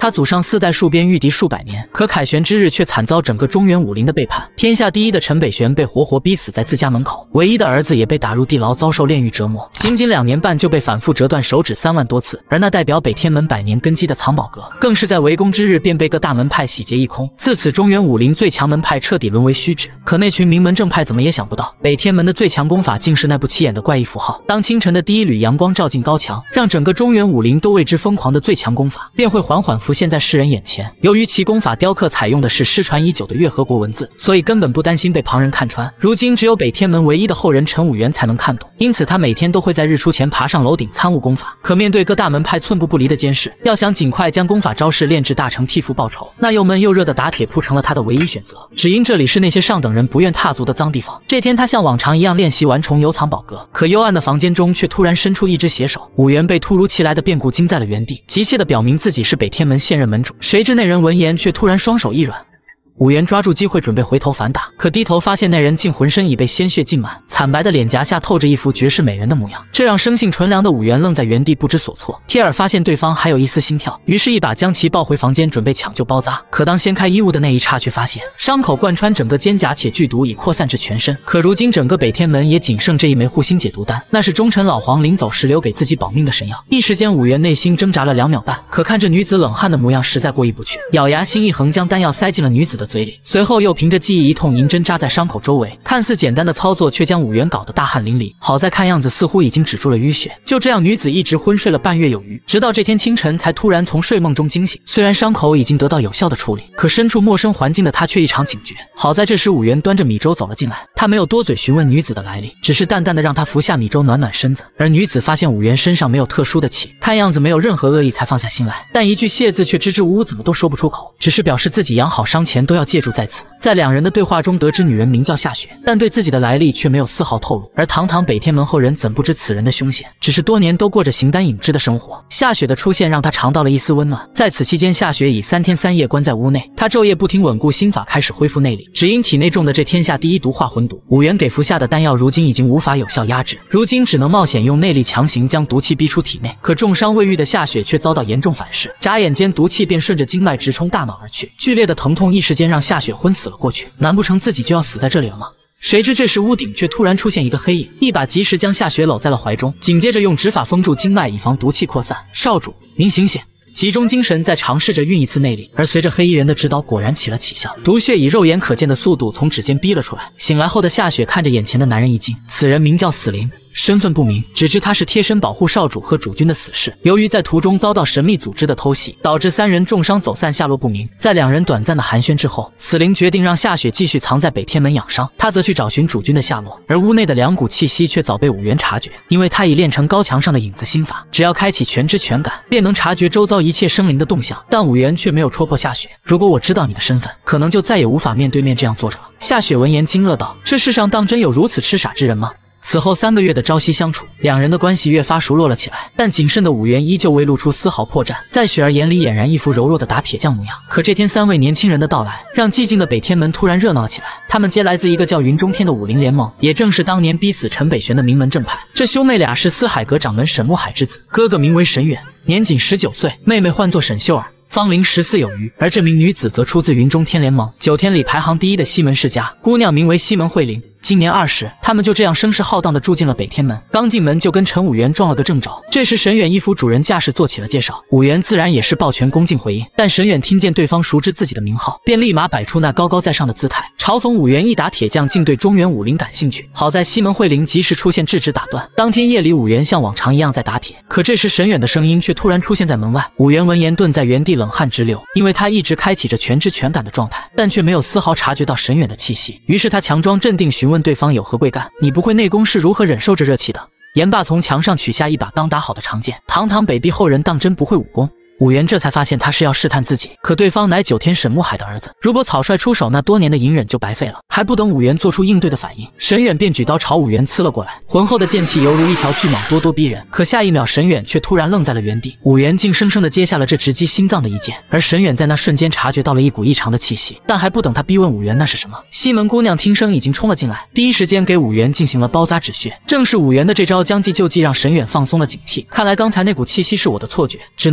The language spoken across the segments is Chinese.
他祖上4代戍边御敌数百年，可凯旋之日却惨遭整个中原武林的背叛。天下第一的陈北玄被活活逼死在自家门口，唯一的儿子也被打入地牢，遭受炼狱折磨，仅2年半就被反复折断手指3万多次。而那代表北天门100年根基的藏宝阁，更是在围攻之日便被各大门派洗劫一空。自此，中原武林最强门派彻底沦为虚指。可那群名门正派怎么也想不到，北天门的最强功法竟是那不起眼的怪异符号。当清晨的第一缕阳光照进高墙，让整个中原武林都为之疯狂的最强功法，便会缓缓浮现在世人眼前。由于其功法雕刻采用的是失传已久的月河国文字，所以根本不担心被旁人看穿。如今只有北天门唯一的后人陈武元才能看懂，因此他每天都会在日出前爬上楼顶参悟功法。可面对各大门派寸步不离的监视，要想尽快将功法招式练至大成替父报仇，那又闷又热的打铁铺成了他的唯一选择。只因这里是那些上等人不愿踏足的脏地方。这天他像往常一样练习完重游藏宝阁，可幽暗的房间中却突然伸出一只血手。武元被突如其来的变故惊在了原地，急切地表明自己是北天门现任门主。谁知那人闻言却突然双手一软。武元抓住机会准备回头反打，可低头发现那人竟浑身已被鲜血浸满，惨白的脸颊下透着一副绝世美人的模样，这让生性纯良的武元愣在原地不知所措。贴尔发现对方还有一丝心跳，于是一把将其抱回房间准备抢救包扎。可当掀开衣物的那一刹，却发现伤口贯穿整个肩胛，且剧毒已扩散至全身。可如今整个北天门也仅剩这一枚护心解毒丹，那是忠臣老黄临走时留给自己保命的神药。一时间武元内心挣扎了2秒半，可看着女子冷汗的模样实在过意不去，咬牙心一横，将丹药塞进了女子的嘴里，随后又凭着记忆一通银针扎在伤口周围。看似简单的操作，却将武元搞得大汗淋漓。好在看样子似乎已经止住了淤血。就这样，女子一直昏睡了半月有余，直到这天清晨才突然从睡梦中惊醒。虽然伤口已经得到有效的处理，可身处陌生环境的她却异常警觉。好在这时武元端着米粥走了进来，他没有多嘴询问女子的来历，只是淡淡的让她服下米粥暖暖身子。而女子发现武元身上没有特殊的气，看样子没有任何恶意，才放下心来。但一句谢字却支支吾吾，怎么都说不出口，只是表示自己养好伤前都要借助在此。在2人的对话中得知女人名叫夏雪，但对自己的来历却没有丝毫透露。而堂堂北天门后人怎不知此人的凶险，只是多年都过着形单影只的生活。夏雪的出现让他尝到了一丝温暖。在此期间，夏雪已3天3夜关在屋内，她昼夜不停稳固心法，开始恢复内力。只因体内中的这天下第一毒化魂毒，武元给服下的丹药如今已经无法有效压制，如今只能冒险用内力强行将毒气逼出体内。可重伤未愈的夏雪却遭到严重反噬，眨眼间毒气便顺着经脉直冲大脑而去，剧烈的疼痛一时间让夏雪昏死了过去。难不成自己就要死在这里了吗？谁知这时屋顶却突然出现一个黑影，一把及时将夏雪搂在了怀中，紧接着用指法封住经脉，以防毒气扩散。少主，您醒醒！集中精神，再尝试着运一次内力。而随着黑衣人的指导，果然起了起效，毒血以肉眼可见的速度从指尖逼了出来。醒来后的夏雪看着眼前的男人一惊，此人名叫死灵，身份不明，只知他是贴身保护少主和主君的死士。由于在途中遭到神秘组织的偷袭，导致3人重伤走散，下落不明。在2人短暂的寒暄之后，死灵决定让夏雪继续藏在北天门养伤，他则去找寻主君的下落。而屋内的2股气息却早被武元察觉，因为他已练成高墙上的影子心法，只要开启全知全感，便能察觉周遭一切生灵的动向。但武元却没有戳破夏雪，如果我知道你的身份，可能就再也无法面对面这样坐着了。夏雪闻言惊愕道：这世上当真有如此痴傻之人吗？此后3个月的朝夕相处，2人的关系越发熟络了起来。但谨慎的武元依旧未露出丝毫破绽，在雪儿眼里俨然一副柔弱的打铁匠模样。可这天3位年轻人的到来，让寂静的北天门突然热闹起来。他们皆来自一个叫云中天的武林联盟，也正是当年逼死陈北玄的名门正派。这兄妹俩是司海阁掌门沈沐海之子，哥哥名为沈远，年仅19岁，妹妹唤作沈秀儿，芳龄14有余。而这名女子则出自云中天联盟9天里排行第1的西门世家，姑娘名为西门慧玲，今年20，他们就这样声势浩荡地住进了北天门。刚进门就跟陈武元撞了个正着。这时沈远一副主人架势做起了介绍，武元自然也是抱拳恭敬回应。但沈远听见对方熟知自己的名号，便立马摆出那高高在上的姿态，嘲讽武元一打铁匠竟对中原武林感兴趣。好在西门慧玲及时出现制止打断。当天夜里，武元像往常一样在打铁，可这时沈远的声音却突然出现在门外。武元闻言顿在原地冷汗直流，因为他一直开启着全知全感的状态，但却没有丝毫察觉到沈远的气息。于是他强装镇定询问对方有何贵干，你不会内功是如何忍受着热气的？言罢从墙上取下一把刚打好的长剑，堂堂北壁后人当真不会武功？武元这才发现他是要试探自己，可对方乃9天沈沐海的儿子，如果草率出手，那多年的隐忍就白费了。还不等武元做出应对的反应，沈远便举刀朝武元刺了过来，浑厚的剑气犹如一条巨蟒，咄咄逼人。可下一秒，沈远却突然愣在了原地，武元竟生生的接下了这直击心脏的一剑。而沈远在那瞬间察觉到了一股异常的气息，但还不等他逼问武元那是什么，西门姑娘听声已经冲了进来，第一时间给武元进行了包扎止血。正是武元的这招将计就计，让沈远放松了警惕。看来刚才那股气息是我的错觉，只能以后再找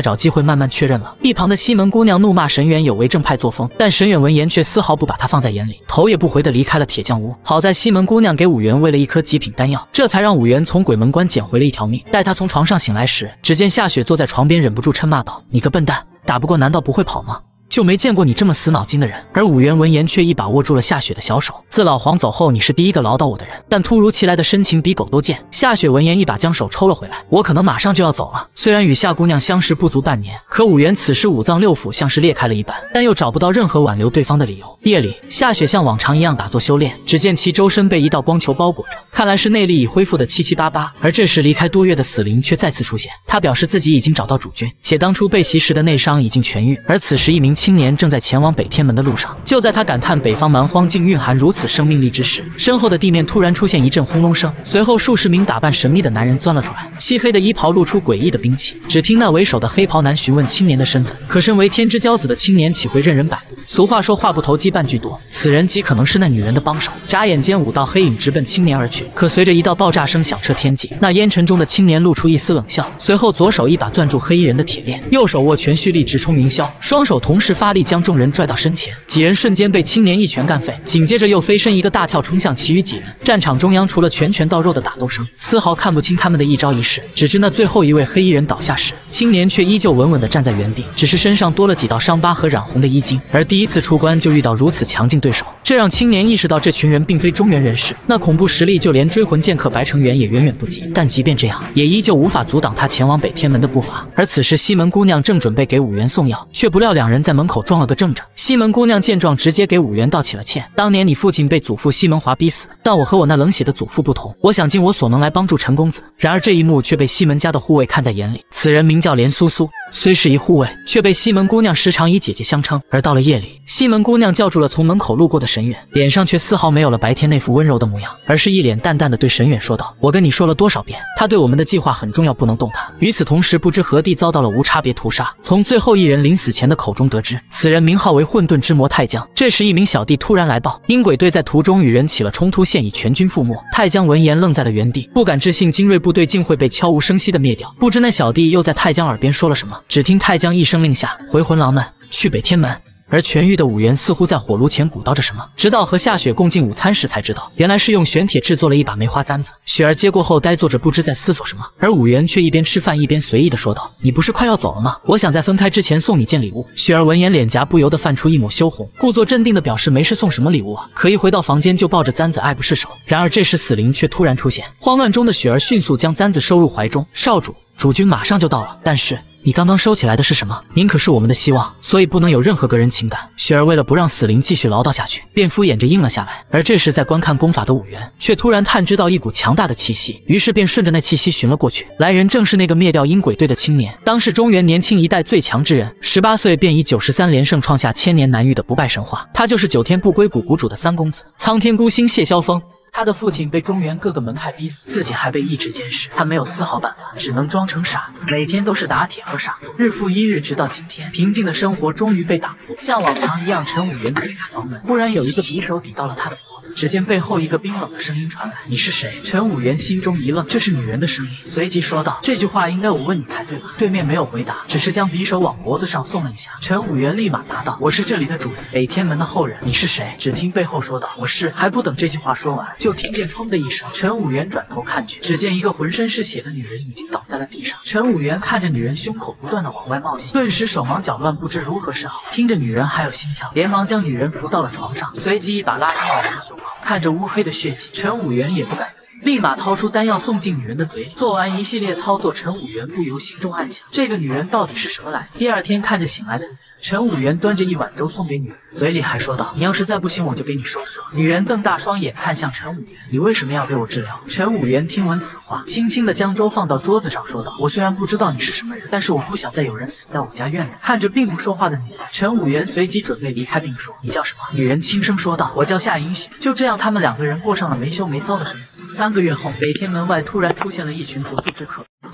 找机会慢慢确认了。一旁的西门姑娘怒骂沈远有违正派作风，但沈远闻言却丝毫不把她放在眼里，头也不回地离开了铁匠屋。好在西门姑娘给武元喂了一颗极品丹药，这才让武元从鬼门关捡回了一条命。待他从床上醒来时，只见夏雪坐在床边，忍不住嗔骂道：“你个笨蛋，打不过难道不会跑吗？就没见过你这么死脑筋的人。”而武元闻言却一把握住了夏雪的小手，自老黄走后，你是第一个唠叨我的人。但突如其来的深情比狗都贱，夏雪闻言一把将手抽了回来。我可能马上就要走了。虽然与夏姑娘相识不足半年，可武元此时五脏六腑像是裂开了一般，但又找不到任何挽留对方的理由。夜里，夏雪像往常一样打坐修炼，只见其周身被一道光球包裹着，看来是内力已恢复的七七八八。而这时离开多月的死灵却再次出现，他表示自己已经找到主君，且当初被袭时的内伤已经痊愈。而此时一名青年正在前往北天门的路上。就在他感叹北方蛮荒竟蕴含如此生命力之时，身后的地面突然出现一阵轰隆声，随后数十名打扮神秘的男人钻了出来，漆黑的衣袍露出诡异的兵器。只听那为首的黑袍男询问青年的身份，可身为天之骄子的青年岂会任人摆布？俗话说话不投机半句多，此人极可能是那女人的帮手。眨眼间五道黑影直奔青年而去，可随着一道爆炸声响彻天际，那烟尘中的青年露出一丝冷笑，随后左手一把攥住黑衣人的铁链，右手握拳蓄力直冲云霄，双手同时发力将众人拽到身前。几人瞬间被青年一拳干废，紧接着又飞身一个大跳冲向其余几人。战场中央除了拳拳到肉的打斗声，丝毫看不清他们的一招一式。只知那最后一位黑衣人倒下时，青年却依旧稳稳地站在原地，只是身上多了几道伤疤和染红的衣襟。而第一次出关就遇到如此强劲对手，这让青年意识到这群人并非中原人士，那恐怖实力就连追魂剑客白成元也远远不及。但即便这样，也依旧无法阻挡他前往北天门的步伐。而此时西门姑娘正准备给武元送药，却不料两人在门口撞了个正着。西门姑娘见状，直接给武元道起了歉。当年你父亲被祖父西门华逼死，但我和我那冷血的祖父不同，我想尽我所能来帮助陈公子。然而这一幕却被西门家的护卫看在眼里，此人名叫连苏苏，虽是一护卫，却被西门姑娘时常以姐姐相称。而到了夜里，西门姑娘叫住了从门口路过的沈远，脸上却丝毫没有了白天那副温柔的模样，而是一脸淡淡的对沈远说道：“我跟你说了多少遍，他对我们的计划很重要，不能动他。”与此同时，不知何地遭到了无差别屠杀。从最后一人临死前的口中得知，此人名号为混沌之魔太江。这时一名小弟突然来报，鹰鬼队在途中与人起了冲突，现已全军覆没。太江闻言愣在了原地，不敢置信精锐部队竟会被悄无声息的灭掉。不知那小弟又在太江耳边说了什么，只听太江一声令下，回魂狼们去北天门。而痊愈的武元似乎在火炉前鼓捣着什么，直到和夏雪共进午餐时才知道，原来是用玄铁制作了一把梅花簪子。雪儿接过后呆坐着，不知在思索什么，而武元却一边吃饭一边随意的说道：“你不是快要走了吗？我想在分开之前送你件礼物。”雪儿闻言脸颊不由得泛出一抹羞红，故作镇定的表示没事，送什么礼物啊？可一回到房间就抱着簪子爱不释手。然而这时死灵却突然出现，慌乱中的雪儿迅速将簪子收入怀中。少主，主君马上就到了，但是你刚刚收起来的是什么？您可是我们的希望，所以不能有任何个人情感。雪儿为了不让死灵继续唠叨下去，便敷衍着应了下来。而这时在观看功法的武元却突然探知到一股强大的气息，于是便顺着那气息寻了过去。来人正是那个灭掉鹰鬼队的青年，当是中原年轻一代最强之人，18岁便以93连胜创下千年难遇的不败神话。他就是9天不归谷谷主的三公子苍天孤星谢萧峰。他的父亲被中原各个门派逼死，自己还被一直监视，他没有丝毫办法，只能装成傻子，每天都是打铁和傻子，日复一日，直到今天，平静的生活终于被打破。像往常一样，陈武元推开房门，忽然有一个匕首抵到了他的脖子，只见背后一个冰冷的声音传来：“你是谁？”陈武元心中一愣，这是女人的声音，随即说道：“这句话应该我问你才对吧？”对面没有回答，只是将匕首往脖子上送了一下。陈武元立马答道：“我是这里的主人，北天门的后人。你是谁？”只听背后说道：“我是。”还不等这句话说完，就听见砰的一声，陈武元转头看去，只见一个浑身是血的女人已经倒在了地上。陈武元看着女人胸口不断的往外冒血，顿时手忙脚乱，不知如何是好。听着女人还有心跳，连忙将女人扶到了床上，随即一把拉开女人的胸口，看着乌黑的血迹，陈武元也不敢犹豫，立马掏出丹药送进女人的嘴里。做完一系列操作，陈武元不由心中暗想，这个女人到底是什么来历？第二天看着醒来的女人，陈武元端着一碗粥送给女人，嘴里还说道：“你要是再不行，我就给你收拾了。”女人瞪大双眼看向陈武元：“你为什么要给我治疗？”陈武元听闻此话，轻轻地将粥放到桌子上，说道：“我虽然不知道你是什么人，但是我不想再有人死在我家院里。”看着并不说话的女人，陈武元随即准备离开，并说：“你叫什么？”女人轻声说道：“我叫夏银雪。”就这样，他们两个人过上了没羞没臊的生活。3个月后，北天门外突然出现了一群不速之客。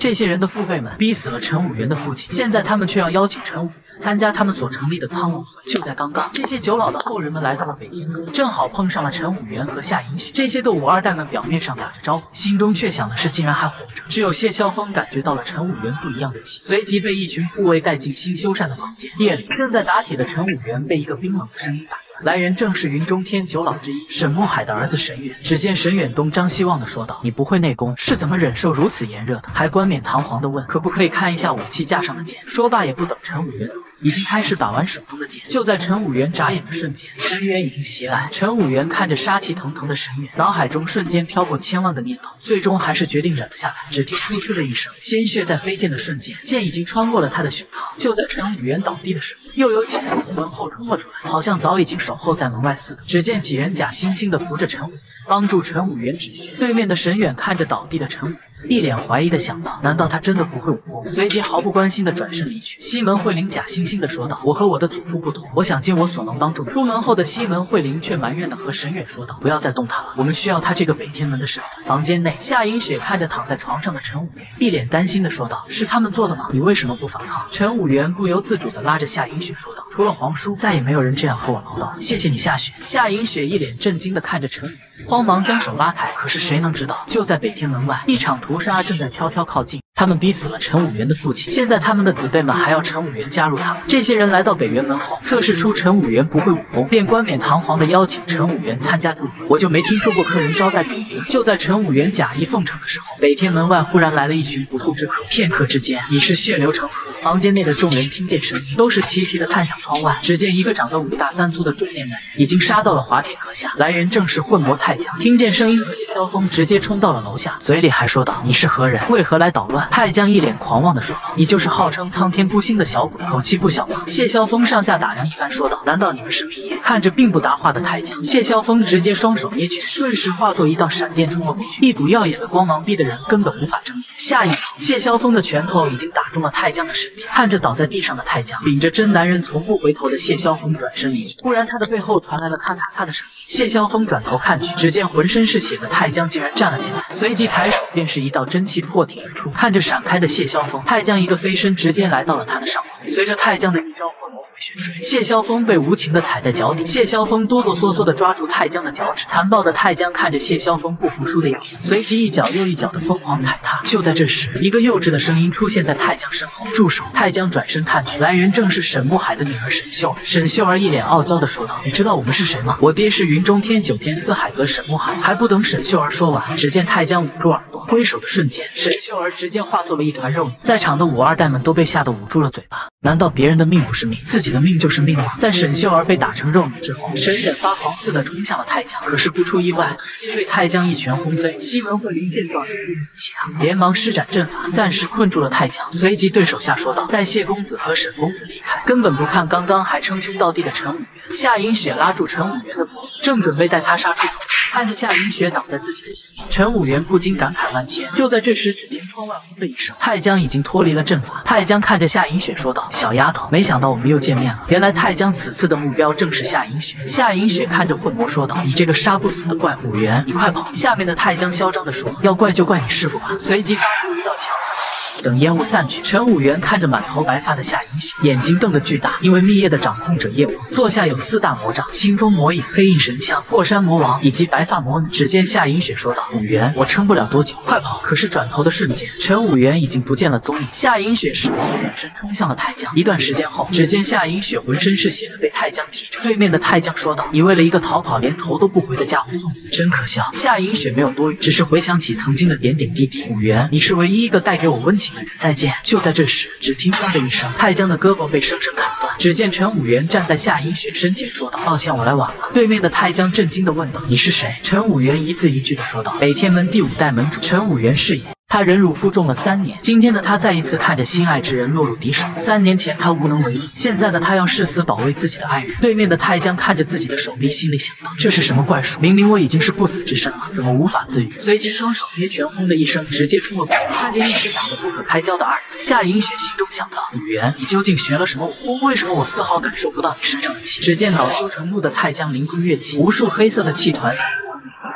这些人的父辈们逼死了陈武元的父亲，现在他们却要邀请陈武元参加他们所成立的苍龙会。就在刚刚，这些九老的后人们来到了北天阁，正好碰上了陈武元和夏银雪。这些个武二代们表面上打着招呼，心中却想的是竟然还活着。只有谢萧峰感觉到了陈武元不一样的气，随即被一群护卫带进新修缮的房间。夜里，正在打铁的陈武元被一个冰冷的声音打断。来人正是云中天九老之一沈墨海的儿子沈远。只见沈远东张西望的说道：“你不会内功，是怎么忍受如此炎热的？”还冠冕堂皇的问：“可不可以看一下武器架上的剑？”说罢也不等陈武元已经开始把玩手中的剑。就在陈武元眨眼的瞬间，沈远已经袭来。陈武元看着杀气腾腾的沈远，脑海中瞬间飘过千万个念头，最终还是决定忍了下来。只听噗呲的一声，鲜血在飞溅的瞬间，剑已经穿过了他的胸膛。就在陈武元倒地的时候，又有几人从门后冲了出来，好像早已经守候在门外似的。只见几人假惺惺地扶着陈武元，帮助陈武元止血。对面的沈远看着倒地的陈武元，一脸怀疑的想到：难道他真的不会武功？随即毫不关心的转身离去。西门慧玲假惺惺的说道：“我和我的祖父不同，我想尽我所能帮助你。”出门后的西门慧玲却埋怨的和沈远说道：“不要再动他了，我们需要他这个北天门的身份。”房间内，夏银雪看着躺在床上的陈武元，一脸担心的说道：“是他们做的吗？你为什么不反抗？”陈武元不由自主的拉着夏银雪说道：“除了皇叔，再也没有人这样和我唠叨。谢谢你，夏雪。”夏银雪一脸震惊的看着陈武元，慌忙将手拉开。可是谁能知道，就在北天门外，一场屠杀正在悄悄靠近。他们逼死了陈武元的父亲，现在他们的子辈们还要陈武元加入他们。这些人来到北元门后，测试出陈武元不会武功，便冠冕堂皇的邀请陈武元参加祝福。我就没听说过客人招待比邻。就在陈武元假意奉承的时候，北天门外忽然来了一群不速之客，片刻之间已是血流成河。房间内的众人听见声音，都是齐齐的看向窗外。只见一个长得5大3粗的中年男人已经杀到了滑铁阁下，来人正是混魔太将。听见声音的谢萧峰直接冲到了楼下，嘴里还说道：“你是何人？为何来捣乱？”太将一脸狂妄的说道：“你就是号称苍天不兴的小鬼，口气不小吧？”谢萧峰上下打量一番，说道：“难道你们是密爷？”看着并不答话的太将，谢萧峰直接双手捏拳，顿时化作一道闪电冲了过去，一股耀眼的光芒逼得人根本无法睁眼。下一秒，谢萧峰的拳头已经打中了太将的身体。看着倒在地上的太将，秉着真男人从不回头的谢萧峰转身离去。忽然，他的背后传来了咔咔咔的声音。谢萧峰转头看去，只见浑身是血的太将竟然站了起来，随即抬手便是一道真气破体而出。看着闪开的谢萧峰，太将一个飞身直接来到了他的上空。随着太将的一招混魔回旋追，谢萧峰被无情的踩在脚底。谢萧峰哆哆嗦嗦的抓住太将的脚趾，残暴的太将看着谢萧峰不服输的样子，随即一脚又一脚的疯狂踩踏。就在这时，一个幼稚的声音出现在太将身后：“住手！”太将转身看去，来人正是沈墨海的女儿沈秀儿。沈秀儿一脸傲娇的说道：“你知道我们是谁吗？我爹是云中天9天四海阁沈墨海。”还不等沈秀儿说完，只见太将捂住耳朵，挥手的瞬间，沈秀儿直接化作了一团肉泥。在场的武二代们都被吓得捂住了嘴巴。难道别人的命不是命，自己的命就是命吗？在沈秀儿被打成肉泥之后，沈远发狂似的冲向了太将，可是不出意外，直接被太将一拳轰飞。西门慧玲见状，连忙施展阵法，暂时困住了太将，随即对手下说道：“带谢公子和沈公子离开。”根本不看刚刚还称兄道弟的陈武元。夏银雪拉住陈武元的脖子，正准备带他杀出重围。看着夏银雪挡在自己的前面，陈武元不禁感慨万千。就在这时，只听窗外轰的一声，太将已经脱离了阵法。太将看着夏银雪说道：“小丫头，没想到我们又见面了。”原来太将此次的目标正是夏银雪。夏银雪看着混魔说道：“你这个杀不死的怪物，武元，你快跑！”下面的太将嚣张地说：“要怪就怪你师傅吧。”随即发出一道强。等烟雾散去，陈武元看着满头白发的夏银雪，眼睛瞪得巨大。因为密业的掌控者叶王座下有4大魔杖：清风魔影、黑印神枪、破山魔王以及白发魔女。只见夏银雪说道：“武元，我撑不了多久，快跑！”可是转头的瞬间，陈武元已经不见了踪影。夏银雪使猛转身冲向了太将。一段时间后，只见夏银雪浑身是血的被太将踢着。对面的太将说道：“你为了一个逃跑连头都不回的家伙送死，真可笑。”夏银雪没有多语，只是回想起曾经的点点滴滴。武元，你是唯一一个带给我温情的人，再见。就在这时，只听唰的一声，太将的胳膊被生生砍断。只见陈武元站在夏银雪身前说道：“抱歉，我来晚了。”对面的太将震惊的问道：“你是谁？”陈武元一字一句的说道：“北天门第5代门主陈武元是也。”他忍辱负重了3年，今天的他再一次看着心爱之人落入敌手。3年前他无能为力，现在的他要誓死保卫自己的爱人。对面的太将看着自己的手臂，心里想到：这是什么怪术？明明我已经是不死之身了，怎么无法自愈？随即双手捏拳，轰的一声，直接冲了过去。看着一直打得不可开交的二人，夏银雪心中想到：武元，你究竟学了什么武功？为什么我丝毫感受不到你身上的气？只见恼羞成怒的太将凌空跃起，无数黑色的气团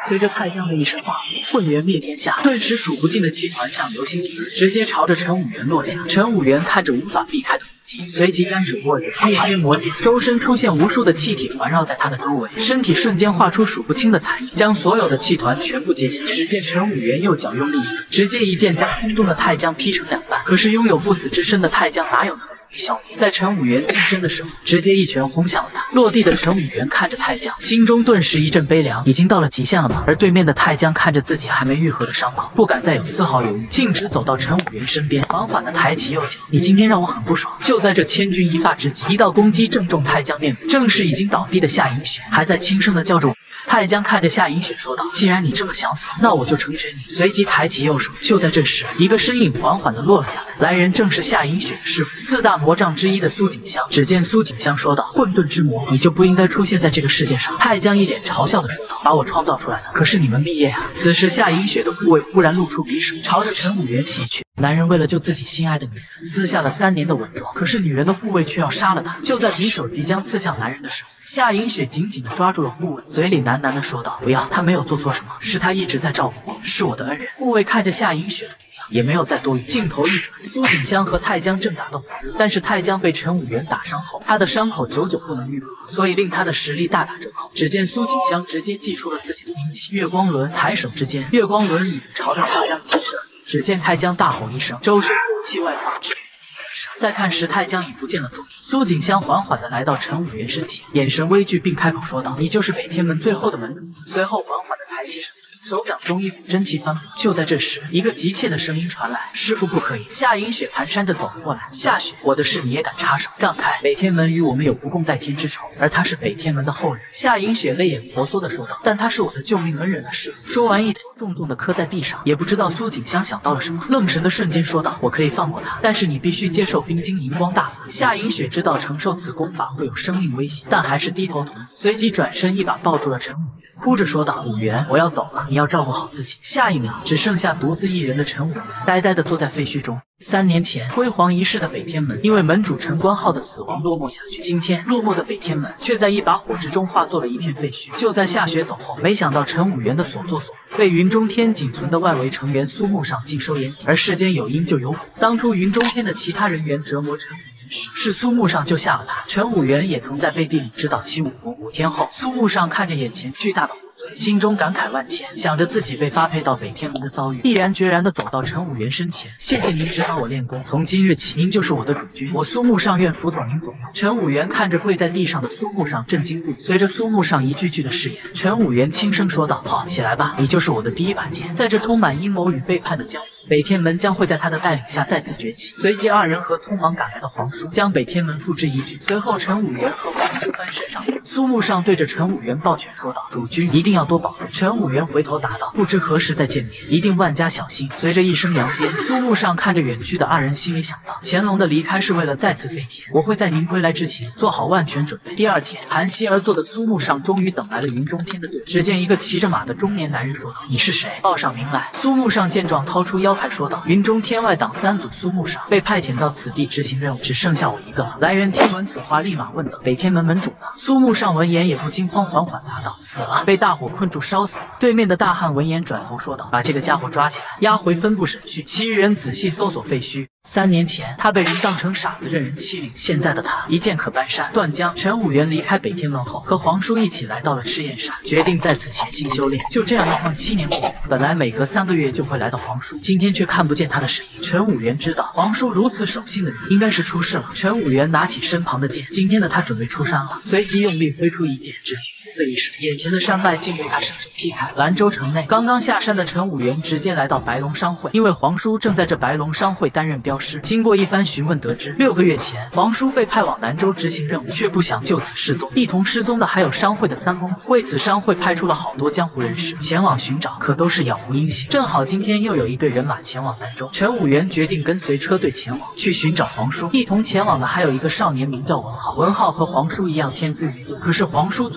随着太江的一声话，混元灭天下，顿时数不尽的气团像流星滴雨，直接朝着陈武元落下。陈武元看着无法避开的攻击，随即单手握着灭天魔剑，周身出现无数的气体环绕在他的周围，身体瞬间画出数不清的残影，将所有的气团全部接下。只见陈武元右脚用力一顿，直接一剑将空中的太江劈成两半。可是拥有不死之身的太江哪有那么消灭，在陈武元近身的时候，直接一拳轰向了他。落地的陈武元看着太江，心中顿时一阵悲凉，已经到了极限了吗？而对面的太江看着自己还没愈合的伤口，不敢再有丝毫犹豫，径直走到陈武元身边，缓缓地抬起右脚。你今天让我很不爽。就在这千钧一发之际，一道攻击正中太江面部，正是已经倒地的夏银雪，还在轻声地叫着我。太江看着夏银雪说道：“既然你这么想死，那我就成全你。”随即抬起右手。就在这时，一个身影缓缓地落了下来，来人正是夏银雪的师傅，四大魔障之一的苏锦香。只见苏锦香说道：“混沌之魔，你就不应该出现在这个世界上。”太江一脸嘲笑地说道：“把我创造出来的可是你们毕业啊！”此时夏银雪的护卫忽然露出匕首，朝着陈武元袭去。男人为了救自己心爱的女人，撕下了3年的稳重，可是女人的护卫却要杀了他。就在匕首即将刺向男人的时候，夏银雪紧紧地抓住了护卫，嘴里喃喃地说道：“不要，他没有做错什么，是他一直在照顾我，是我的恩人。”护卫看着夏银雪的也没有再多余，镜头一转，苏锦香和太江正打得火热，但是太江被陈武元打伤后，他的伤口久久不能愈合，所以令他的实力大打折扣。只见苏锦香直接祭出了自己的兵器月光轮，抬手之间，月光轮已经朝着太江劈射。只见太江大吼一声，周身中气外放，再看时，太江已不见了踪影。苏锦香缓缓地来到陈武元身前，眼神微惧，并开口说道：“你就是北天门最后的门主。”随后缓缓地抬起手掌中一股真气翻滚。就在这时，一个急切的声音传来：“师傅不可以！”夏银雪蹒跚着走了过来：“夏雪，我的事你也敢插手？让开！北天门与我们有不共戴天之仇，而他是北天门的后人。”夏银雪泪眼婆娑地说道：“但他是我的救命恩人啊，师傅！”说完，一头重重地磕在地上。也不知道苏锦香想到了什么，愣神的瞬间说道：“我可以放过他，但是你必须接受冰晶荧光大法。”夏银雪知道承受此功法会有生命危险，但还是低头同意，随即转身一把抱住了陈武元，哭着说道：“武元，我要走了，你要照顾好自己。”下一秒，只剩下独自一人的陈武元，呆呆地坐在废墟中。3年前，辉煌一世的北天门，因为门主陈官浩的死亡落寞下去。今天，落寞的北天门却在一把火之中化作了一片废墟。就在夏雪走后，没想到陈武元的所作所为被云中天仅存的外围成员苏木上尽收眼底。而世间有因就有果，当初云中天的其他人员折磨陈武元时，是苏木上救下了他。陈武元也曾在背地里指导其武功。5天后，苏木上看着眼前巨大的火，心中感慨万千，想着自己被发配到北天门的遭遇，毅然决然地走到陈武元身前：“谢谢您指导我练功，从今日起，您就是我的主君，我苏木上愿辅佐您左右。”陈武元看着跪在地上的苏木上，震惊不已。随着苏木上一句句的誓言，陈武元轻声说道：“好，起来吧，你就是我的第一把剑。”在这充满阴谋与背叛的江湖，北天门将会在他的带领下再次崛起。随即，2人和匆忙赶来的皇叔将北天门付之一炬。随后，陈武元和皇叔翻身上阵，苏木上对着陈武元抱拳说道：“主君一定要多保重。”陈武元回头答道：“不知何时再见面，一定万加小心。”随着一声扬鞭，苏木上看着远去的2人，心里想到：乾隆的离开是为了再次飞天，我会在您归来之前做好万全准备。第2天，盘膝而坐的苏木上终于等来了云中天的队伍。只见一个骑着马的中年男人说道：“你是谁？报上名来。”苏木上见状，掏出腰牌说道：“云中天外党3组苏木上被派遣到此地执行任务，只剩下我一个了。”来人听闻此话，立马问道：“北天门门主呢？”苏木上闻言也不惊慌，缓缓答道：“死了，被大火困住烧死了。”对面的大汉闻言转头说道：“把这个家伙抓起来，押回分部审讯。”其余人仔细搜索废墟。3年前，他被人当成傻子任人欺凌，现在的他一剑可搬山断江。陈武元离开北天门后，和皇叔一起来到了赤焰山，决定在此潜心修炼。就这样一晃7年过去，本来每隔3个月就会来到皇叔，今天却看不见他的身影。陈武元知道皇叔如此守信的人应该是出事了。陈武元拿起身旁的剑，今天的他准备出山了，随即用力挥出一剑，的一声，眼前的山脉竟被他生生劈开。兰州城内，刚刚下山的陈武元直接来到白龙商会，因为皇叔正在这白龙商会担任镖师。经过一番询问，得知6个月前，皇叔被派往南州执行任务，却不想就此失踪。一同失踪的还有商会的3公子，为此商会派出了好多江湖人士前往寻找，可都是杳无音信。正好今天又有一队人马前往南州，陈武元决定跟随车队前往，去寻找皇叔。一同前往的还有一个少年，名叫文浩。文浩和皇叔一样天资愚钝，可是皇叔总是不耐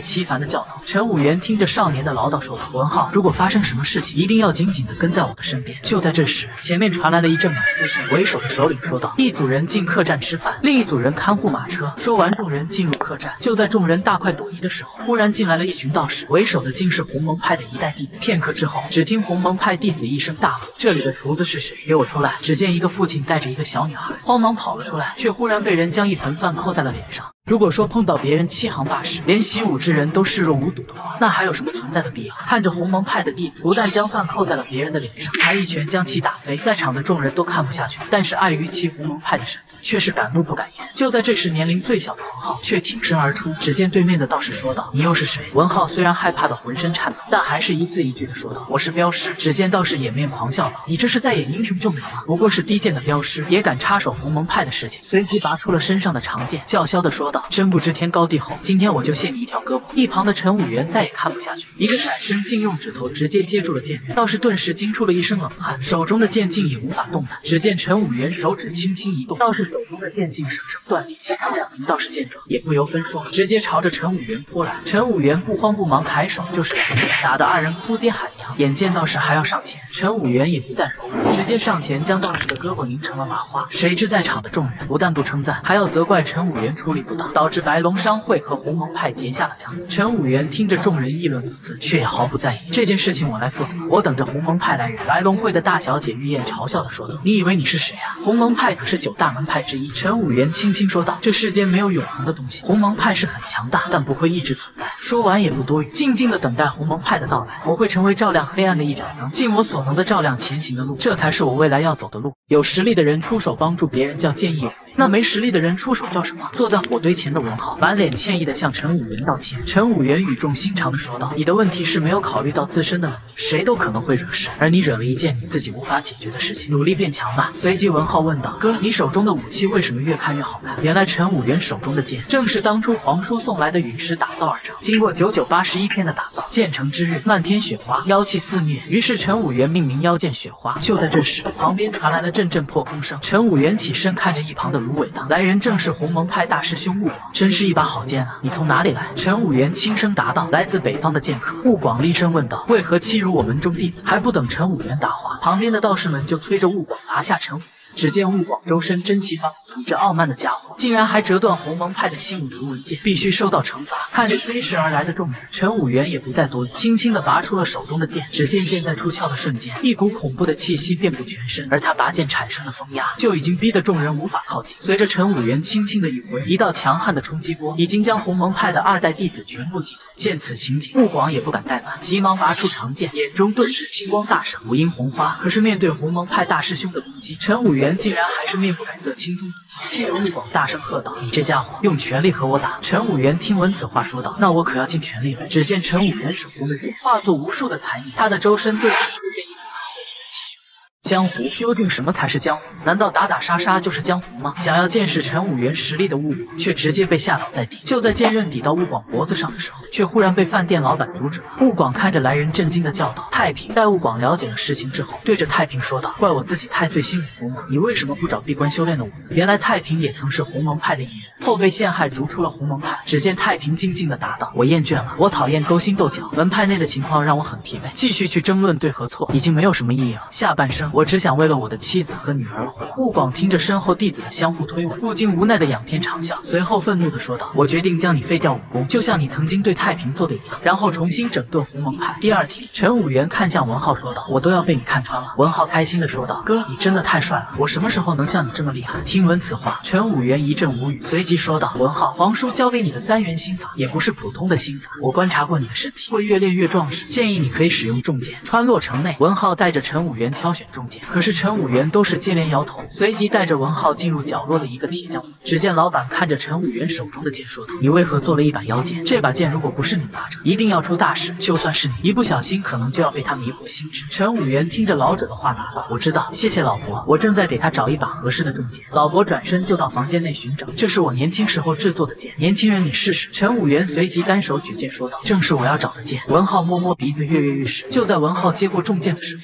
其烦的教导。陈武元听着少年的唠叨说道：“文浩，如果发生什么事情，一定要紧紧的跟在我的身边。”就在这时，前面传来了一阵马嘶声，为首的首领说道：“一组人进客栈吃饭，另一组人看护马车。”说完，众人进入客栈。就在众人大快朵颐的时候，忽然进来了一群道士，为首的竟是鸿蒙派的一代弟子。片刻之后，只听鸿蒙派弟子一声大喝：“这里的厨子是谁？给我出来！”只见一个父亲带着一个小女孩，慌忙跑了出来，却忽然被人将一盆饭扣在了脸上。如果说碰到别人欺行霸市，连习武之人都视若无睹的话，那还有什么存在的必要？看着鸿蒙派的弟子不但将饭扣在了别人的脸上，还一拳将其打飞，在场的众人都看不下去，但是碍于其鸿蒙派的身份，却是敢怒不敢言。就在这时，年龄最小的文浩却挺身而出，只见对面的道士说道：“你又是谁？”文浩虽然害怕的浑身颤抖，但还是一字一句的说道：“我是镖师。”只见道士掩面狂笑道：“你这是在演英雄救美吗？不过是低贱的镖师，也敢插手鸿蒙派的事情。”随即拔出了身上的长剑，叫嚣的说道：“真不知天高地厚，今天我就卸你一条胳膊！”一旁的陈武元再也看不下去，一个闪身竟用指头直接接住了剑刃，道士顿时惊出了一身冷汗，手中的剑竟也无法动弹。只见陈武元手指轻轻一动，道士手中的剑竟生生断裂。其他两名道士见状，也不由分说，直接朝着陈武元扑来。陈武元不慌不忙，抬手就是两剑，打得二人哭爹喊娘。眼见道士还要上前，陈武元也不再说话，直接上前将道士的胳膊拧成了麻花。谁知在场的众人不但不称赞，还要责怪陈武元处理不当，导致白龙商会和鸿蒙派结下了梁子。陈武元听着众人议论纷纷，却也毫不在意。这件事情我来负责，我等着鸿蒙派来人。白龙会的大小姐玉燕嘲笑的说道：“你以为你是谁啊？鸿蒙派可是9大门派之一。”陈武元轻轻说道：“这世间没有永恒的东西，鸿蒙派是很强大，但不会一直存在。”说完也不多语，静静的等待鸿蒙派的到来。我会成为照亮黑暗的一盏灯，尽我所能的照亮前行的路，这才是我未来要走的路。有实力的人出手帮助别人叫见义勇为，那没实力的人出手叫什么？坐在火堆前的文浩满脸歉意的向陈武元道歉。陈武元语重心长的说道：“你的问题是没有考虑到自身的能力，谁都可能会惹事，而你惹了一件你自己无法解决的事情，努力变强吧。”随即文浩问道：“哥，你手中的武器为什么越看越好看？”原来陈武元手中的剑正是当初皇叔送来的陨石打造而成，经过9981天的打造，建成之日漫天雪花，妖气四灭，于是陈武元命名妖剑雪花。就在这时，旁边传来了阵阵破空声。陈武元起身看着一旁的芦苇道：“来人正是鸿蒙派大师兄雾广，真是一把好剑啊！你从哪里来？”陈武元轻声答道：“来自北方的剑客。”雾广厉声问道：“为何欺辱我门中弟子？”还不等陈武元答话，旁边的道士们就催着雾广拿下陈武元。只见雾广周身真气发抖，这傲慢的家伙竟然还折断鸿蒙派的新武图文剑，必须受到惩罚。看着飞驰而来的众人，陈武元也不再多疑，轻轻地拔出了手中的剑。只见剑在出鞘的瞬间，一股恐怖的气息遍布全身，而他拔剑产生的风压就已经逼得众人无法靠近。随着陈武元轻轻的一挥，一道强悍的冲击波已经将鸿蒙派的2代弟子全部击退。见此情景，雾广也不敢怠慢，急忙拔出长剑，眼中顿时青光大闪，五樱红花。可是面对鸿蒙派大师兄的攻击，陈武元竟然还是面不改色，轻松气得雾广大声喝道：“你这家伙用全力和我打！”陈武元听闻此话说道：“那我可要尽全力了。”只见陈武元手中的剑化作无数的残影，他的周身顿时出现一江湖。究竟什么才是江湖？难道打打杀杀就是江湖吗？想要见识陈武元实力的雾广，却直接被吓倒在地。就在剑刃抵到雾广脖子上的时候，却忽然被饭店老板阻止了。雾广看着来人，震惊的叫道：“太平！”待雾广了解了事情之后，对着太平说道：“怪我自己太岁星武功了，你为什么不找闭关修炼的我呢？”原来太平也曾是鸿蒙派的一员，后被陷害逐出了鸿蒙派。只见太平静静的答道：“我厌倦了，我讨厌勾心斗角，门派内的情况让我很疲惫，继续去争论对和错已经没有什么意义了。下半生我只想为了我的妻子和女儿活。”雾广听着身后弟子的相互推诿，不禁无奈的仰天长啸，随后愤怒的说道：“我决定将你废掉武功，就像你曾经对太平做的一样，然后重新整顿鸿蒙派。”第二天，陈武元看向文浩说道：“我都要被你看穿了。”文浩开心的说道：“哥，你真的太帅了，我什么时候能像你这么厉害？”听闻此话，陈武元一阵无语，随即说道：“文浩，皇叔教给你的3元心法也不是普通的心法，我观察过你的身体，会越练越壮实，建议你可以使用重剑穿落城内。”文浩带着陈武元挑选重剑，可是陈武元都是接连摇头，随即带着文浩进入角落的一个铁匠铺。只见老板看着陈武元手中的剑说道：“你为何做了一把妖剑？这把剑如果不是你拿着，一定要出大事，就算是你一不小心，可能就要被他迷惑心智。”陈武元听着老者的话答道：“我知道，谢谢老伯，我正在给他找一把合适的重剑。”老伯转身就到房间内寻找，这是我年轻时候制作的剑，年轻人你试试。陈武元随即单手举剑说道：“正是我要找的剑。”文浩摸摸鼻子，跃跃欲试。就在文浩接过重剑的时候，只听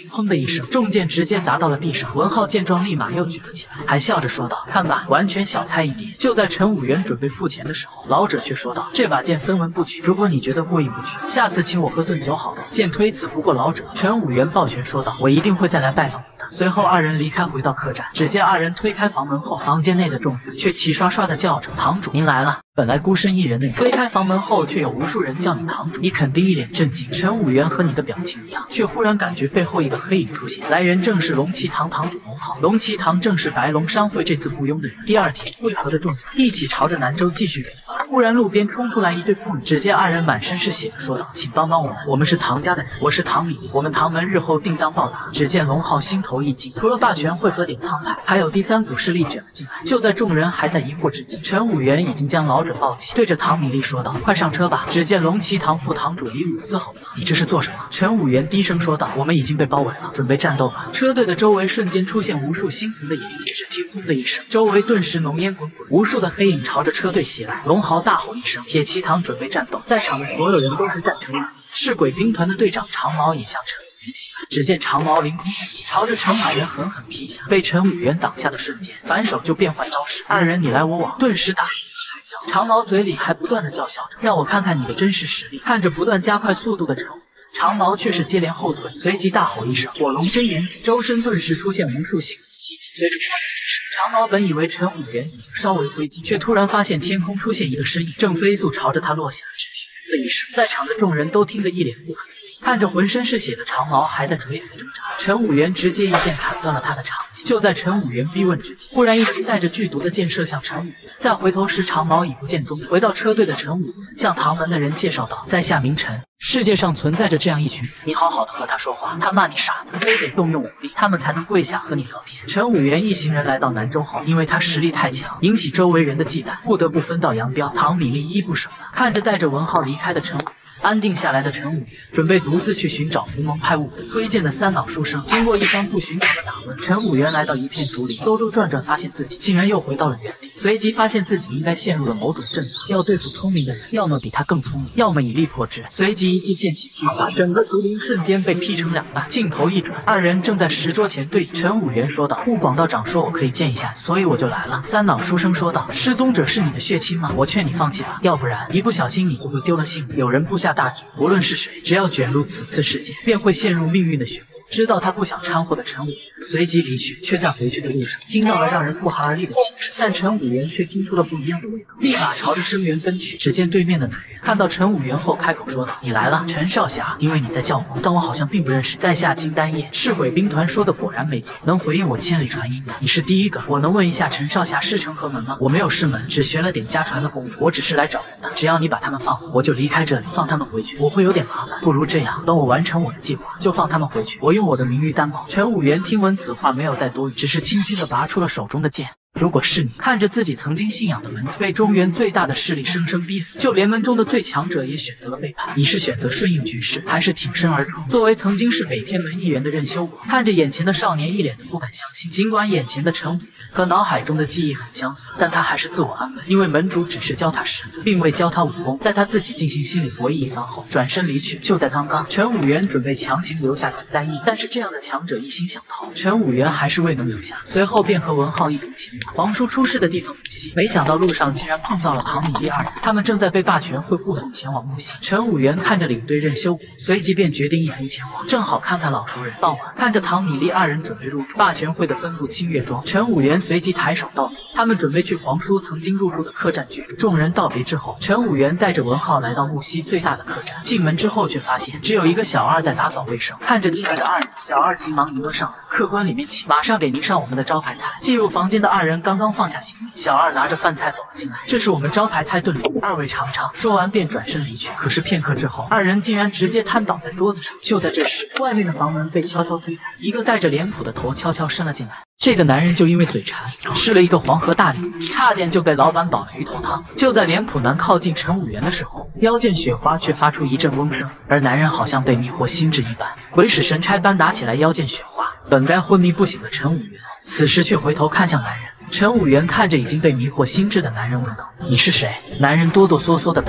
砰的一声，重剑直接砸到了地上。文浩见状，立马又举了起来，还笑着说道：“看吧，完全小菜一碟。”就在陈武元准备付钱的时候，老者却说道：“这把剑分文不取，如果你觉得过意不去，下次请我喝顿酒好了。”见推辞不过老者，陈武元抱拳说道：“我一定会再来拜访你的。”随后二人离开，回到客栈。只见二人推开房门后，房间内的众人却齐刷刷的叫着：“堂主，您来了！”本来孤身一人的你，推开房门后，却有无数人叫你堂主，你肯定一脸震惊。陈武元和你的表情一样，却忽然感觉背后一个黑影出现，来人正是龙旗堂堂主龙浩。龙旗堂正是白龙商会这次雇佣的人。第二天，会合的众人一起朝着南州继续出发。忽然，路边冲出来一对妇女，只见二人满身是血的说道：“请帮帮我们，我们是唐家的人，我是唐米，我们唐门日后定当报答。”只见龙浩心头一惊，除了霸权会和点苍派，还有第三股势力卷了进来。就在众人还在疑惑之际，陈武元已经将老者抱起，对着唐米莉说道：“快上车吧！”只见龙旗堂副堂主李武嘶吼道：“你这是做什么？”陈武元低声说道：“我们已经被包围了，准备战斗吧！”车队的周围瞬间出现无数猩红的眼睛，只听轰的一声，周围顿时浓烟滚滚，无数的黑影朝着车队袭来。龙豪大吼一声：“铁骑堂准备战斗！”在场的所有人都是战成一片。是鬼兵团的队长长毛也向陈武元袭来，只见长毛凌空而起，朝着陈武元狠狠劈下。被陈武元挡下的瞬间，反手就变换招式，二人你来我往，顿时打得一起惨叫。长毛嘴里还不断的叫嚣着：“让我看看你的真实实力！”看着不断加快速度的陈武元，长毛却是接连后退，随即大吼一声：“火龙真言子！”周身顿时出现无数猩红气体，随着狂人之声，长毛本以为陈武元已经稍微灰烬，却突然发现天空出现一个身影，正飞速朝着他落下。只听“的一声，在场的众人都听得一脸不可思议。看着浑身是血的长毛还在垂死挣扎，陈武元直接一剑砍断了他的长颈。就在陈武元逼问之际，忽然一支带着剧毒的箭射向陈武元。再回头时，长毛已不见踪影。回到车队的陈武元向唐门的人介绍道：“在下明臣。世界上存在着这样一群人，你好好的和他说话，他骂你傻子，非得动用武力，他们才能跪下和你聊天。”陈武元一行人来到南州后，因为他实力太强，引起周围人的忌惮，不得不分道扬镳。唐米莉依不舍了，看着带着文浩离开的陈武元，安定下来的陈武元准备独自去寻找胡蒙派务推荐的三脑书生。经过一番不寻常的打问，陈武元来到一片竹林，兜兜转转，发现自己竟然又回到了原地。随即发现自己应该陷入了某种阵法，要对付聪明的人，要么比他更聪明，要么以力破之。随即一记剑气劈花，整个竹林瞬间被劈成两半。镜头一转，二人正在石桌前对陈武元说道：“顾广道长说我可以见一下，所以我就来了。”三脑书生说道：“失踪者是你的血亲吗？我劝你放弃吧，要不然一不小心你就会丢了性命。有人布下大局，无论是谁，只要卷入此次事件，便会陷入命运的漩涡。”知道他不想掺和的陈武元随即离去，却在回去的路上听到了让人不寒而栗的琴声，但陈武元却听出了不一样的味道，立马朝着声源奔去。只见对面的男人看到陈武元后开口说道：“你来了，陈少侠，因为你在叫我，但我好像并不认识。在下金丹叶，赤鬼兵团说的果然没错，能回应我千里传音的，你是第一个。我能问一下陈少侠师承何门吗？”“我没有师门，只学了点家传的功夫，我只是来找人的。只要你把他们放了，我就离开这里，放他们回去。我会有点麻烦，不如这样，等我完成我的计划，就放他们回去，我用我的名誉担保。”陈武元听闻此话，没有再多语，只是轻轻地拔出了手中的剑。如果是你，看着自己曾经信仰的门主被中原最大的势力生生逼死，就连门中的最强者也选择了背叛，你是选择顺应局势，还是挺身而出？作为曾经是北天门一员的任修广，看着眼前的少年，一脸的不敢相信。尽管眼前的陈武元和脑海中的记忆很相似，但他还是自我安慰，因为门主只是教他识字，并未教他武功。在他自己进行心理博弈一番后，转身离去。就在刚刚，陈武元准备强行留下金丹翼，但是这样的强者一心想逃，陈武元还是未能留下，随后便和文浩一同前往皇叔出事的地方木溪。没想到路上竟然碰到了唐米莉二人，他们正在被霸权会护送前往木溪。陈武元看着领队任修国，随即便决定一同前往，正好看看老熟人。傍晚，看着唐米莉二人准备入住霸权会的分部清月庄，陈武元随即抬手道别，他们准备去皇叔曾经入住的客栈居住。众人道别之后，陈武元带着文浩来到木溪最大的客栈。进门之后却发现只有一个小二在打扫卫生，看着进来的二人，小二急忙迎了上来：“客官里面请，马上给您上我们的招牌菜。”进入房间的二人刚刚放下行李，小二拿着饭菜走了进来：“这是我们招牌泰炖鲤鱼，二位尝尝。”说完便转身离去。可是片刻之后，二人竟然直接瘫倒在桌子上。就在这时，外面的房门被悄悄推开，一个带着脸谱的头悄悄伸了进来。这个男人就因为嘴馋吃了一个黄河大鲤鱼，差点就被老板倒了鱼头汤。就在脸谱男靠近陈武元的时候，腰间雪花却发出一阵嗡声，而男人好像被迷惑心智一般，鬼使神差般拿起来腰间雪花。本该昏迷不醒的陈武元此时却回头看向男人。陈武元看着已经被迷惑心智的男人问道：“你是谁？”男人哆哆嗦嗦地答道：“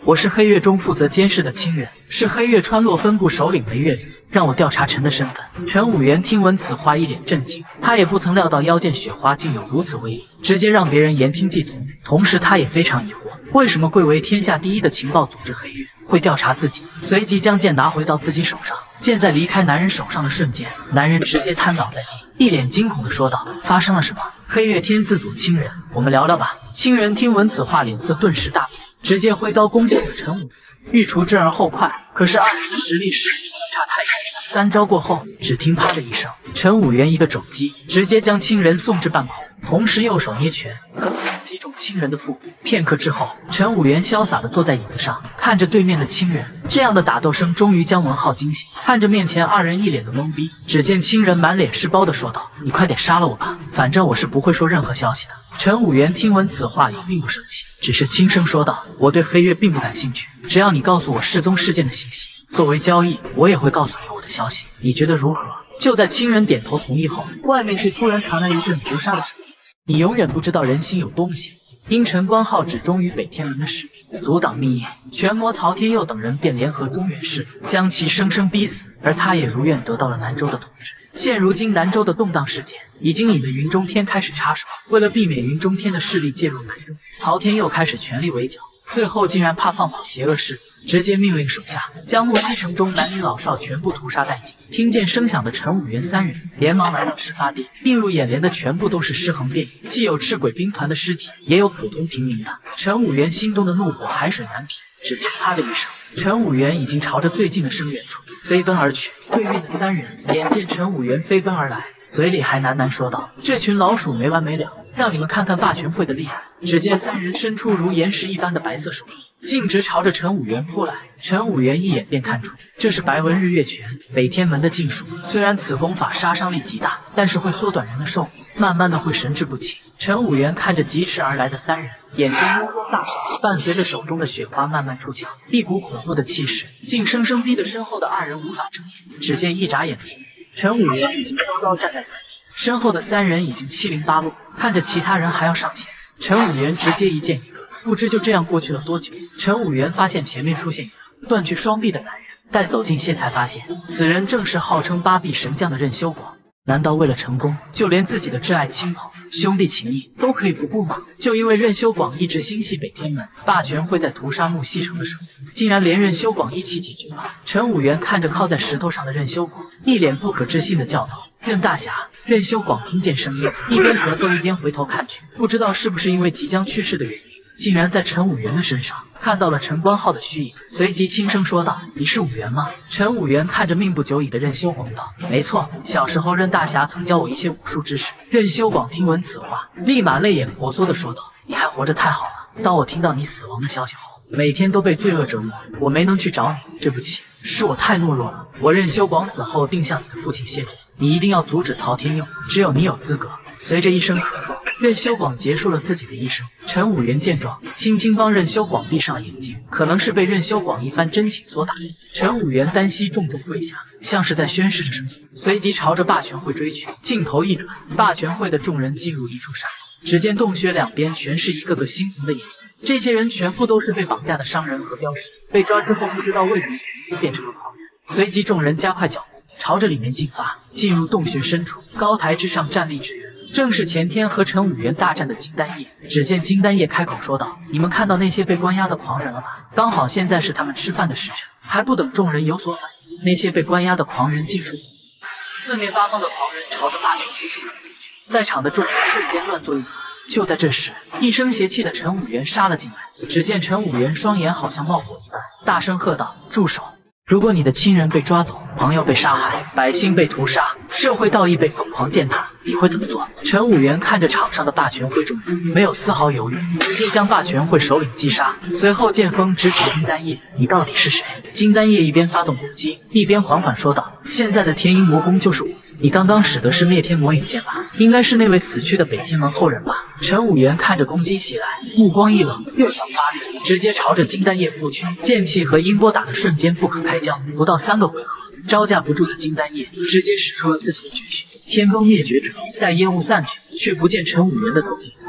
我是黑月中负责监视的清源，是黑月川落分部首领梅月里，让我调查臣的身份。陈武元听闻此话，一脸震惊，他也不曾料到妖剑雪花竟有如此威力，直接让别人言听计从。同时，他也非常疑惑，为什么贵为天下第一的情报组织黑月会调查自己？随即将剑拿回到自己手上。剑在离开男人手上的瞬间，男人直接瘫倒在地，一脸惊恐地说道：“发生了什么？”黑月天自组清源，我们聊聊吧。清源听闻此话，脸色顿时大变，直接挥刀攻击了陈武元，欲除之而后快。可是二人的实力实际相差太远。3招过后，只听啪的一声，陈武元一个肘击，直接将清人送至半空，同时右手捏拳，狠狠击中清人的腹部。片刻之后，陈武元潇洒地坐在椅子上，看着对面的清人。这样的打斗声终于将文浩惊醒，看着面前二人一脸的懵逼。只见清人满脸是包地说道：“你快点杀了我吧，反正我是不会说任何消息的。”陈武元听闻此话也并不生气，只是轻声说道：“我对黑月并不感兴趣，只要你告诉我失踪事件的信息，作为交易，我也会告诉你我的消息，你觉得如何？”就在清人点头同意后，外面却突然传来一阵屠杀的声音。你永远不知道人心有多么险恶。因陈光浩只忠于北天门的使命，阻挡密业，权魔曹天佑等人便联合中原势力，将其生生逼死，而他也如愿得到了南州的统治。现如今南州的动荡事件已经引得云中天开始插手，为了避免云中天的势力介入南州，曹天佑开始全力围剿，最后竟然怕放跑邪恶势力，直接命令手下将木西城中男女老少全部屠杀殆尽。听见声响的陈武元3人连忙来到事发地，映入眼帘的全部都是尸横遍野，既有赤鬼兵团的尸体，也有普通平民的。陈武元心中的怒火海水难平，只听啪的一声，陈武元已经朝着最近的深渊处飞奔而去。对面的3人眼见陈武元飞奔而来，嘴里还喃喃说道：“这群老鼠没完没了，让你们看看霸权会的厉害。”只见3人伸出如岩石一般的白色手臂，径直朝着陈武元扑来。陈武元一眼便看出这是白纹日月拳，北天门的禁术。虽然此功法杀伤力极大，但是会缩短人的寿命，慢慢的会神志不清。陈武元看着疾驰而来的3人，眼中目光大闪，伴随着手中的雪花慢慢出鞘，一股恐怖的气势竟生生逼得身后的2人无法睁眼。只见一眨眼间，陈武元已经高高站在原地，身后的3人已经七零八落，看着其他人还要上前，陈武元直接一剑一个。不知就这样过去了多久，陈武元发现前面出现一个断去双臂的男人，待走近些才发现，此人正是号称8臂神将的任修广。难道为了成功，就连自己的挚爱亲朋、兄弟情谊都可以不顾吗？就因为任修广一直心系北天门，霸权会在屠杀木西城的时候，竟然连任修广一起解决了。陈武元看着靠在石头上的任修广，一脸不可置信的叫道：“任大侠！”任修广听见声音，一边咳嗽一边回头看去，不知道是不是因为即将去世的原因，竟然在陈武元的身上看到了陈光浩的虚影，随即轻声说道：“你是武元吗？”陈武元看着命不久矣的任修广道：“没错，小时候任大侠曾教我一些武术知识。”任修广听闻此话，立马泪眼婆娑的说道：“你还活着太好了！当我听到你死亡的消息后，每天都被罪恶折磨，我没能去找你，对不起，是我太懦弱了。我任修广死后定向你的父亲谢罪，你一定要阻止曹天佑，只有你有资格。”随着一声咳嗽，任修广结束了自己的一生。陈武元见状，轻轻帮任修广闭上眼睛，可能是被任修广一番真情所打，陈武元单膝重重跪下，像是在宣誓着什么，随即朝着霸权会追去。镜头一转，霸权会的众人进入一处山洞，只见洞穴两边全是一个个猩红的眼睛，这些人全部都是被绑架的商人和镖师，被抓之后不知道为什么全部变成了狂人。随即众人加快脚步，朝着里面进发。进入洞穴深处，高台之上站立之人，正是前天和陈武元大战的金丹叶。只见金丹叶开口说道：“你们看到那些被关押的狂人了吗？刚好现在是他们吃饭的时辰。”还不等众人有所反应，那些被关押的狂人尽数走出，四面八方的狂人朝着霸权会众人围去，在场的众人瞬间乱作一团。就在这时，一声邪气的陈武元杀了进来。只见陈武元双眼好像冒火一般，大声喝道：“住手！如果你的亲人被抓走，朋友被杀害，百姓被屠杀，社会道义被疯狂践踏，你会怎么做？”陈武元看着场上的霸权会众人，没有丝毫犹豫，直接将霸权会首领击杀。随后剑锋直指金丹叶：“你到底是谁？”金丹叶一边发动攻击，一边缓缓说道：“现在的天阴魔宫就是我。你刚刚使的是灭天魔影剑吧？应该是那位死去的北天门后人吧？”陈武元看着攻击袭来，目光一冷，右脚发力，直接朝着金丹叶扑去。剑气和音波打的瞬间不可开交，不到3个回合，招架不住的金丹叶直接使出了自己的绝学天崩灭绝锤。待烟雾散去，却不见陈武元的踪影。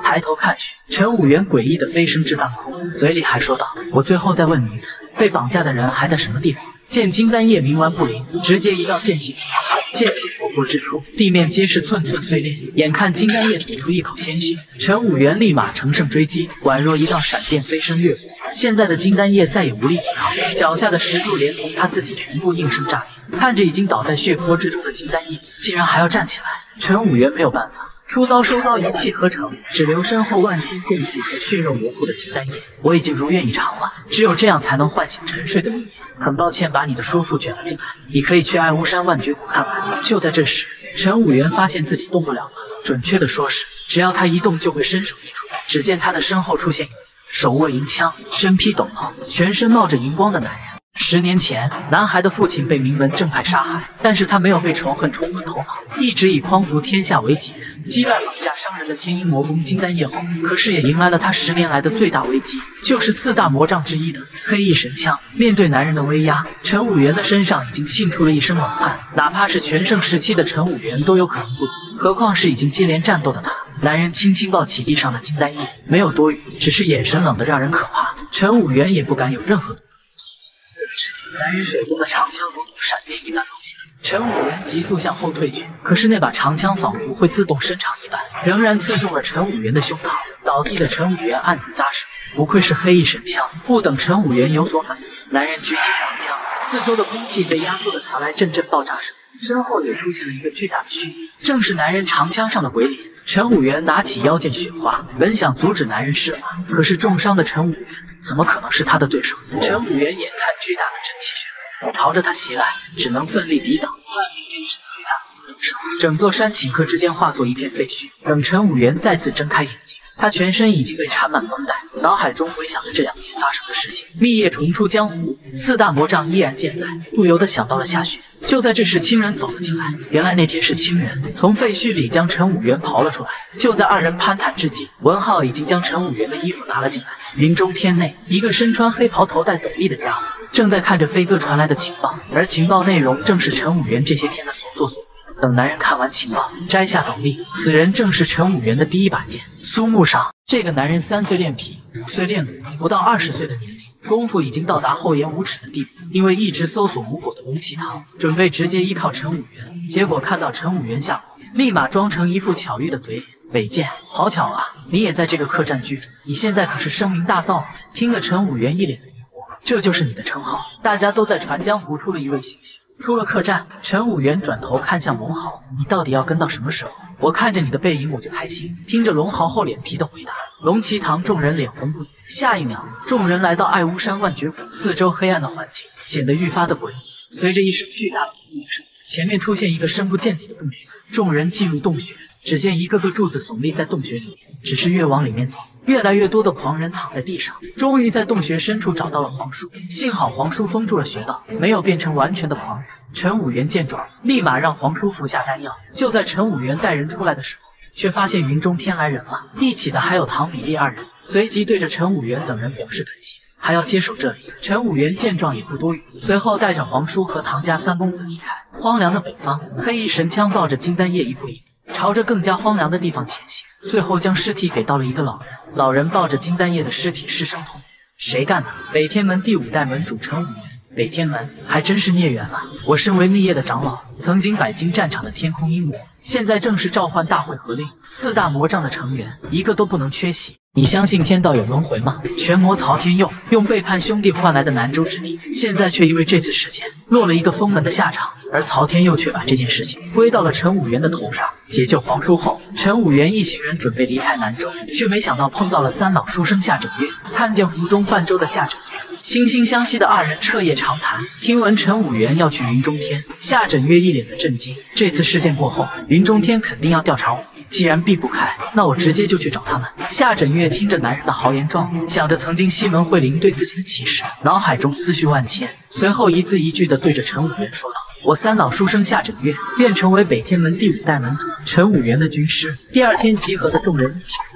抬头看去，陈武元诡异的飞升至半空，嘴里还说道：“我最后再问你一次，被绑架的人还在什么地方？”见金丹叶冥顽不灵，直接一道剑气劈出，剑气所过之处，地面皆是寸寸碎裂。眼看金丹叶吐出一口鲜血，陈武元立马乘胜追击，宛若一道闪电飞身越过。现在的金丹叶再也无力抵抗，脚下的石柱连同他自己全部应声炸裂。看着已经倒在血泊之中的金丹叶，竟然还要站起来，陈武元没有办法。出刀收刀，一气呵成，只留身后万千剑气和血肉模糊的金丹叶。我已经如愿以偿了，只有这样才能唤醒沉睡的秘叶。很抱歉把你的叔父卷了进来，你可以去爱巫山万绝谷看看。就在这时，陈武元发现自己动不了了，准确的说是，只要他一动就会身首异处。只见他的身后出现一个手握银枪、身披斗篷、全身冒着荧光的男人。10年前，男孩的父亲被名门正派杀害，但是他没有被仇恨冲昏头脑，一直以匡扶天下为己任。击败绑架商人的天阴魔宫金丹叶后，可是也迎来了他10年来的最大危机，就是4大魔杖之一的黑翼神枪。面对男人的威压，陈武元的身上已经沁出了一身冷汗，哪怕是全盛时期的陈武元都有可能不敌，何况是已经接连战斗的他。男人轻轻抱起地上的金丹叶，没有多语，只是眼神冷得让人可怕。陈武元也不敢有任何动作。男人手中的长枪如同闪电一般落下，陈武元急速向后退去，可是那把长枪仿佛会自动伸长一般，仍然刺中了陈武元的胸膛。倒地的陈武元暗自咂舌，不愧是黑翼神枪。不等陈武元有所反应，男人举起长枪，四周的空气被压缩的传来阵阵爆炸声，身后也出现了一个巨大的虚影，正是男人长枪上的鬼脸。陈武元拿起腰间雪花，本想阻止男人施法，可是重伤的陈武元怎么可能是他的对手？陈武元眼看巨大的真气旋风朝着他袭来，只能奋力抵挡，伴随着一声巨大的呼声，整座山顷刻之间化作一片废墟。等陈武元再次睁开眼睛，他全身已经被缠满绷带，脑海中回想着这2年发生的事情。密叶重出江湖，4大魔杖依然健在，不由得想到了夏雪。就在这时，青人走了进来。原来那天是青人从废墟里将陈武元刨了出来。就在2人攀谈之际，文浩已经将陈武元的衣服拿了进来。云中天内，一个身穿黑袍、头戴斗笠的家伙正在看着飞鸽传来的情报，而情报内容正是陈武元这些天的所作所为。等男人看完情报，摘下斗笠，此人正是陈武元的第一把剑苏木上。这个男人3岁练皮，5岁练武，不到20岁的年龄，功夫已经到达厚颜无耻的地步。因为一直搜索无果的龙奇堂，准备直接依靠陈武元，结果看到陈武元下落，立马装成一副巧遇的嘴脸。伟健，好巧啊，你也在这个客栈居住，你现在可是声名大噪啊！听了陈武元一脸的疑惑，这就是你的称号？大家都在传江湖出了一位新星。出了客栈，陈武元转头看向龙豪，你到底要跟到什么时候？我看着你的背影我就开心。听着龙豪厚脸皮的回答，龙奇堂众人脸红不已。下一秒，众人来到爱巫山万绝谷，四周黑暗的环境显得愈发的诡异。随着一声巨大的轰鸣声，前面出现一个深不见底的洞穴，众人进入洞穴，只见一个个柱子耸立在洞穴里面，只是越往里面走，越来越多的狂人躺在地上。终于在洞穴深处找到了黄叔，幸好黄叔封住了穴道，没有变成完全的狂人。陈武元见状，立马让黄叔服下丹药。就在陈武元带人出来的时候，却发现云中天来人了，一起的还有唐比利2人，随即对着陈武元等人表示感谢，还要接手这里。陈武元见状也不多语，随后带着黄叔和唐家3公子离开。荒凉的北方，黑衣神枪抱着金丹叶一步一步朝着更加荒凉的地方前行，最后将尸体给到了一个老人。老人抱着金丹叶的尸体失声痛哭。谁干的？北天门第5代门主陈武元。北天门还真是孽缘啊！我身为密叶的长老，曾经摆进战场的天空阴魔，现在正是召唤大会合令，4大魔杖的成员一个都不能缺席。你相信天道有轮回吗？权魔曹天佑用背叛兄弟换来的南州之地，现在却因为这次事件落了一个封门的下场，而曹天佑却把这件事情归到了陈武元的头上。解救黄叔后，陈武元一行人准备离开南州，却没想到碰到了3老书生夏枕月。看见湖中泛舟的夏枕月，惺惺相惜的2人彻夜长谈。听闻陈武元要去云中天，夏枕月一脸的震惊。这次事件过后，云中天肯定要调查我，既然避不开，那我直接就去找他们。夏枕月听着男人的豪言壮语，想着曾经西门慧玲对自己的歧视，脑海中思绪万千，随后一字一句地对着陈武元说道：我3老书生夏枕月便成为北天门第5代门主陈武元的军师。第2天集合的众人一起出发，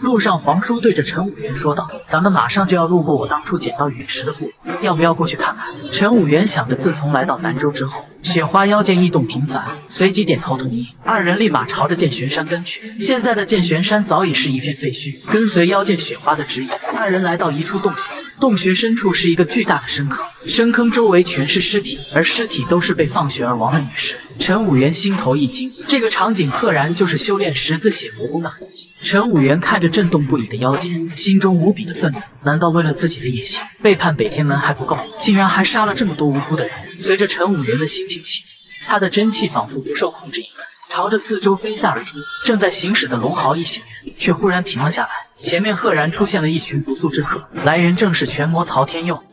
路上，皇叔对着陈武元说道：“咱们马上就要路过我当初捡到陨石的部落，要不要过去看看？”陈武元想着，自从来到南州之后，雪花妖剑异动频繁，随即点头同意。二人立马朝着剑玄山跟去。现在的剑玄山早已是一片废墟。跟随妖剑雪花的指引，二人来到一处洞穴。洞穴深处是一个巨大的深坑，深坑周围全是尸体，而尸体都是被放血而亡的女尸。陈武元心头一惊，这个场景赫然就是修炼十字血魔功的痕迹。陈武元看着震动不已的妖剑，心中无比的愤怒。难道为了自己的野心，背叛北天门还不够，竟然还杀了这么多无辜的人？随着陈武元的心情起伏，他的真气仿佛不受控制一般，朝着四周飞散而出。正在行驶的龙豪一行人却忽然停了下来，前面赫然出现了一群不速之客，来人正是拳魔曹天佑。